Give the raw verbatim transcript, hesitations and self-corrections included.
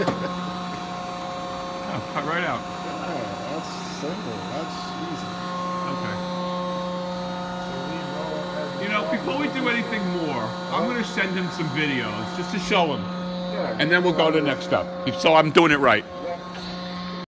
Oh, cut right out. Yeah, that's simple. That's easy. Okay. You know, before we do anything more, I'm going to send him some videos just to show him. Yeah, And then we'll go to the next step. So I'm doing it right.